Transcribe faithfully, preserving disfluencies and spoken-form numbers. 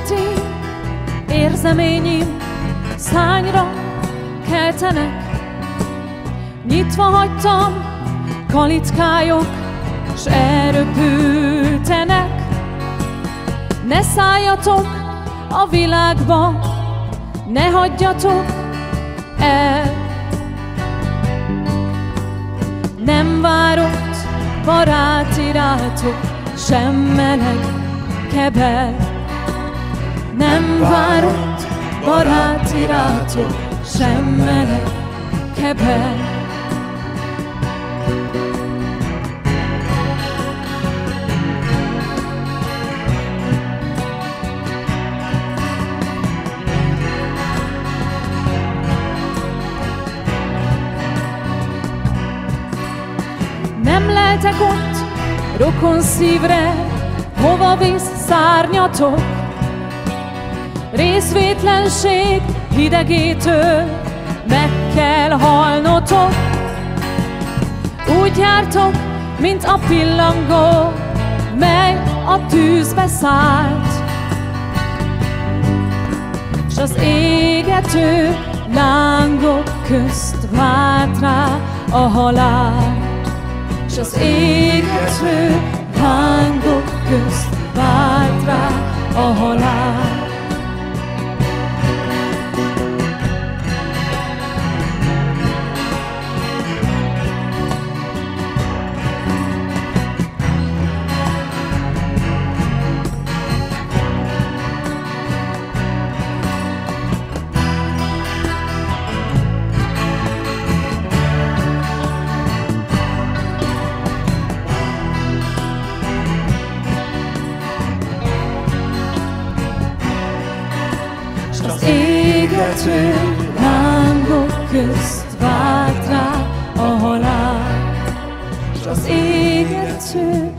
Gondolatim, érzeményim szányra keltenek. Nyitva hagytam, kalitkályok, s elröpültenek. Ne szálljatok a világba, ne hagyjatok el. Nem várott barát irátok, sem meleg kebel. Nem várott barát irátok, sem meleg kebel. Nem leltek ott rokon szívre, hova visz szárnyatok. Részvétlenség hidegétől meg kell halnotok. Úgy jártok, mint a pillangó, mely a tűzbe szállt, s az égető lángok közt várt rá a halál. S az égető lángok közt várt rá a halál. Az égető lángok közt várt rá a halál, s az égető